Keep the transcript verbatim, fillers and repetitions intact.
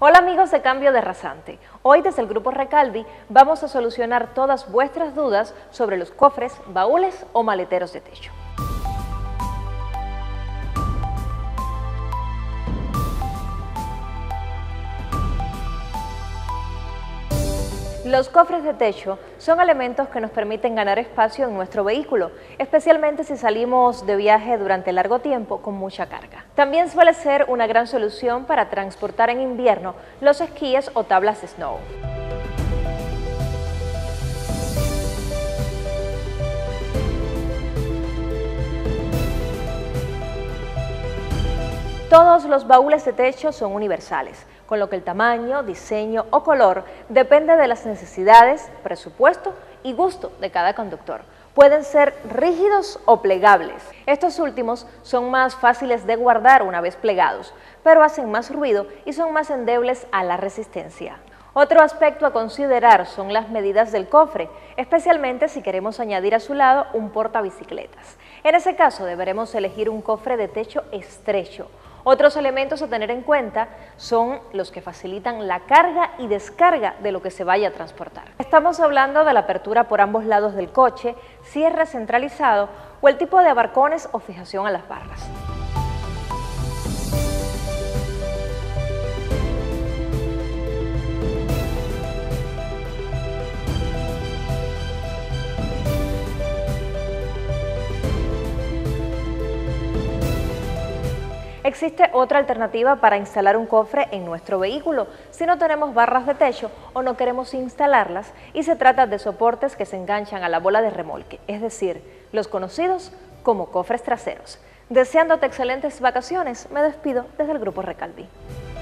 Hola amigos de Cambio de Rasante, hoy desde el Grupo Recalvi vamos a solucionar todas vuestras dudas sobre los cofres, baúles o maleteros de techo. Los cofres de techo son elementos que nos permiten ganar espacio en nuestro vehículo, especialmente si salimos de viaje durante largo tiempo con mucha carga. También suele ser una gran solución para transportar en invierno los esquíes o tablas de snow. Todos los baúles de techo son universales, con lo que el tamaño, diseño o color depende de las necesidades, presupuesto y gusto de cada conductor. Pueden ser rígidos o plegables. Estos últimos son más fáciles de guardar una vez plegados, pero hacen más ruido y son más endebles a la resistencia. Otro aspecto a considerar son las medidas del cofre, especialmente si queremos añadir a su lado un portabicicletas. En ese caso deberemos elegir un cofre de techo estrecho. Otros elementos a tener en cuenta son los que facilitan la carga y descarga de lo que se vaya a transportar. Estamos hablando de la apertura por ambos lados del coche, cierre centralizado o el tipo de abarcones o fijación a las barras. Existe otra alternativa para instalar un cofre en nuestro vehículo si no tenemos barras de techo o no queremos instalarlas, y se trata de soportes que se enganchan a la bola de remolque, es decir, los conocidos como cofres traseros. Deseándote excelentes vacaciones, me despido desde el Grupo Recalvi.